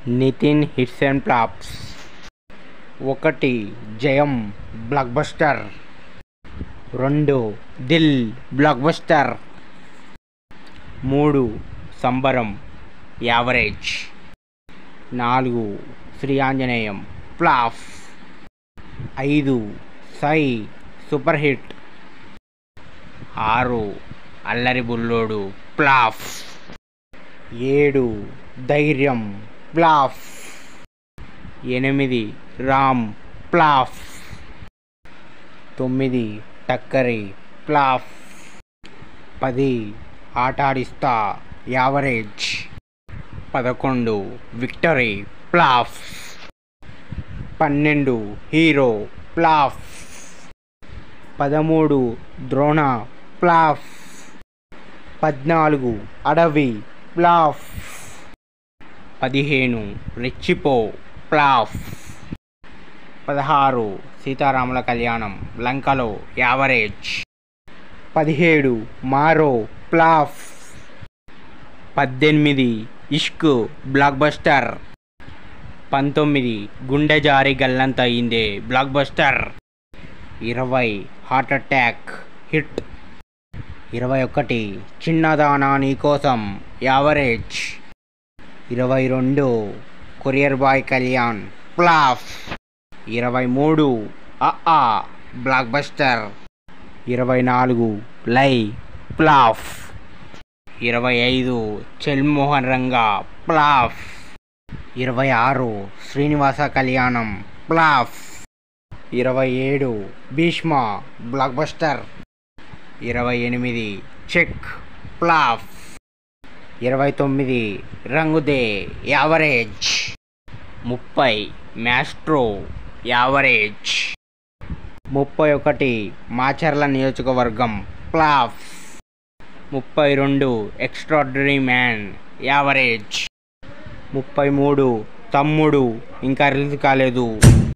Nitin hits and flops. 1 Jayam block buster. 2 Dil block buster. 3 Sambaram average. 4 Shri Anjaneyam flop. 5 Sye super hit. 6 అల్లరి Bullodu flop. 7 Dhairyam flop. 8 Ram flop. 9 Takkari flop. 10 Aatadista average. 11 victory flop. 12 hero flop. 13 Drona flop. 14 Adavi flop. 15 రెచ్చిపో flop. 16 సీతారాముల కళ్యాణం లంకలో average. 17 Maro flop. 18 Ishq block buster. 19 గుండె జారి గల్లంత అయిందే block buster. 20 heart attack hit. 21 చిన్నదానా నీకోసం average. 22 courier boy Kalyan flop. 23 block buster. 24 lie flop. 25 Chalmohan Ranga flop. 26 Srinivasa Kalyanam flop. 27 Bheeshma block buster. 28 check flop. 29 Rangde average. 30 maestro average. 31 Macherla Niyojakavargam flop. 32 extraordinary man average. 33 తమ్ముడు ఇంకా రిలీజ్ కాలేదు.